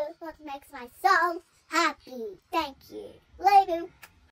what makes my soul happy. Thank you. Later.